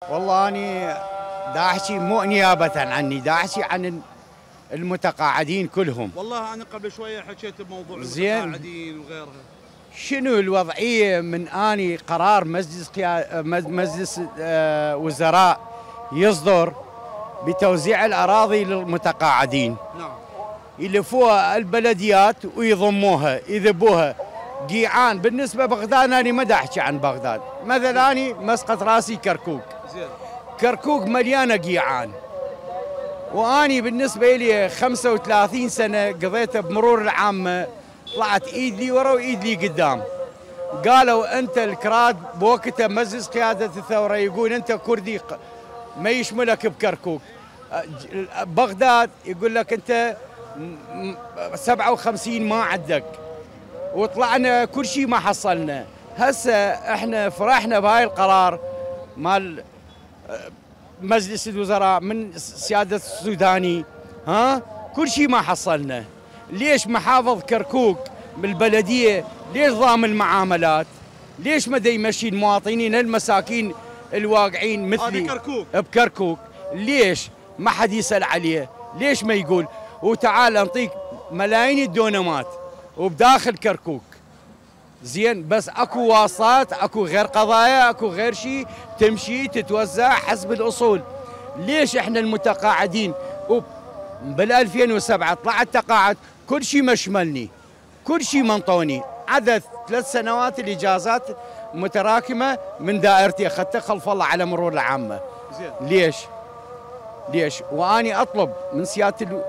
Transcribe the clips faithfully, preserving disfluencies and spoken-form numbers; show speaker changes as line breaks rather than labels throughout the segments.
والله أني دا أحكي مو نيابة عني، دا أحكي عن المتقاعدين كلهم.
والله أنا قبل شوية حكيت بموضوع
المتقاعدين
وغيرها.
شنو الوضعية من أني قرار مجلس قيا... مجلس آه وزراء يصدر بتوزيع الأراضي للمتقاعدين.
نعم.
يلفوها البلديات ويضموها يذبوها. قيعان بالنسبة بغداد أنا ما دا أحكي عن بغداد، مثلا أنا مسقط راسي كركوك.
زين.
كركوك مليانة قيعان. وأني بالنسبة لي خمسة وثلاثين سنة قضيتها بمرور العامة، طلعت إيد لي ورا وإيد لي قدام. قالوا أنت الكراد بوقتها مجلس قيادة الثورة يقول أنت كردي ما يشملك بكركوك. بغداد يقول لك أنت سبعة وخمسين ما عندك. وطلعنا كل شيء ما حصلنا. هسه احنا فرحنا بهاي القرار مال مجلس الوزراء من سيادة السوداني، ها كل شيء ما حصلنا. ليش محافظ كركوك بالبلدية ليش ضام المعاملات؟ ليش ما دا يمشي المواطنين المساكين الواقعين مثلي
بكركوك
بكركوك؟ ليش ما حد يسأل عليه؟ ليش ما يقول وتعال نعطيك ملايين الدونمات وبداخل كركوك؟ زين بس اكو واسطات، اكو غير قضايا، اكو غير شيء تمشي تتوزع حسب الاصول. ليش احنا المتقاعدين بال ألفين وسبعة طلعت تقاعد كل شيء مشملني، كل شيء منطوني، عدد ثلاث سنوات الاجازات متراكمه من دائرتي اخذتها خلف الله على مرور العامه.
زين.
ليش؟ ليش؟ واني اطلب من سياده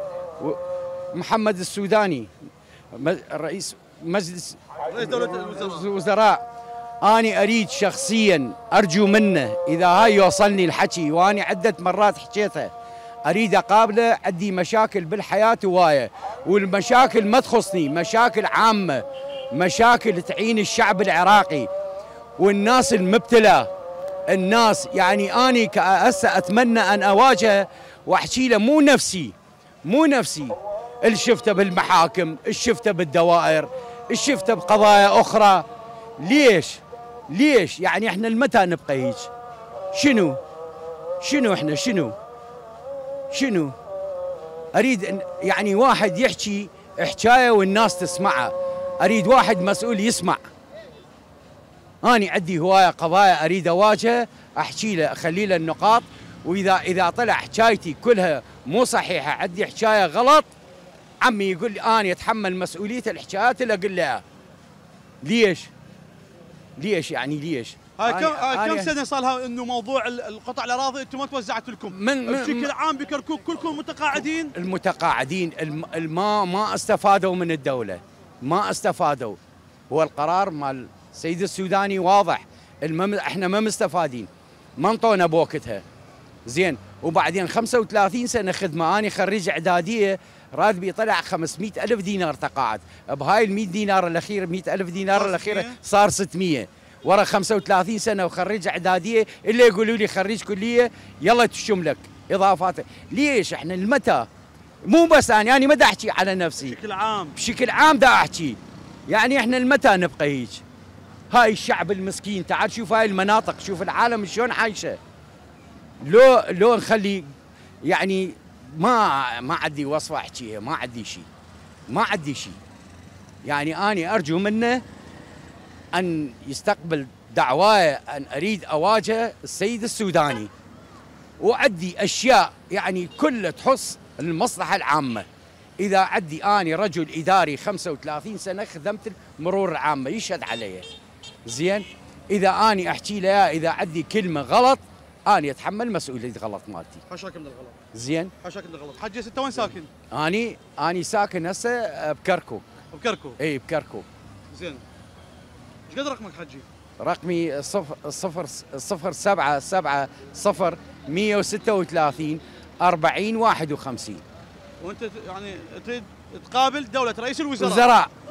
محمد السوداني رئيس مجلس
رئيس دولة
الوزراء، أنا أريد شخصيا أرجو منه إذا هاي يوصلني الحكي وأنا عدة مرات حكيتها، أريد أقابله. عندي مشاكل بالحياة هواية، والمشاكل ما تخصني، مشاكل عامة، مشاكل تعين الشعب العراقي والناس المبتلى. الناس يعني أنا كأسا أتمنى أن أواجهه وأحكي له مو نفسي، مو نفسي اللي شفته بالمحاكم، اللي شفته بالدوائر، اللي شفته بقضايا أخرى. ليش؟ ليش؟ يعني احنا لمتى نبقى هيك؟ شنو؟ شنو احنا شنو؟ شنو؟ أريد يعني واحد يحكي حكاية والناس تسمعها، أريد واحد مسؤول يسمع. أنا عندي هواية قضايا أريد أواجهه، أحكي له أخلي له النقاط، وإذا إذا طلع حكايتي كلها مو صحيحة، عندي حكاية غلط، عمي يقول لي أنا أتحمل مسؤولية الحكايات اللي أقول لها. ليش؟ ليش يعني ليش؟
هاي كم هاي كم سنة صار لها انه موضوع القطع الاراضي انتم ما توزعت لكم؟
من
بشكل عام بكركوك كلكم متقاعدين؟
المتقاعدين الما ما استفادوا من الدولة، ما استفادوا. هو القرار مال السيد السوداني واضح، المم احنا ما مستفادين، ما انطونا بوقتها. زين وبعدين خمسة وثلاثين سنة خدمة، أنا خريج إعدادية راتبي طلع خمسمئة ألف دينار تقاعد، بهاي ال مئة دينار الأخيرة مئة ألف دينار الأخيرة صار ستمئة، ورا خمسة وثلاثين سنة وخريج إعدادية إلا يقولوا لي خريج كلية يلا تشملك إضافات. ليش احنا المتى؟ مو بس أنا يعني ما دا أحكي على نفسي،
بشكل عام
بشكل عام دا أحكي، يعني احنا المتى نبقى هيك؟ هاي الشعب المسكين، تعال شوف هاي المناطق، شوف العالم شلون عايشة. لو لو نخلي يعني ما ما عندي وصفة احكيها، ما عندي شيء، ما عندي شيء. يعني أنا أرجو منه أن يستقبل دعواي أن أريد أواجه السيد السوداني، وعندي أشياء يعني كلها تخص المصلحة العامة. إذا عندي أنا رجل إداري خمسة وثلاثين سنة خدمت المرور العامة يشهد علي. زين إذا أنا أحكي له إذا عندي كلمة غلط أنا أتحمل مسؤولية غلط مالتي.
حاشاك من الغلط.
زين
حاشاك من الغلط. حجي أنت وين ساكن؟
أني أني ساكن هسه بكركوك.
بكركوك؟
إي بكركوك.
زين. ايش قد رقمك حجي؟
رقمي صفر صفر صفر سبعة سبعة صفر مئة وستة وثلاثين أربعين واحد وخمسين.
وأنت يعني تريد تقابل دولة رئيس الوزراء؟
وزراء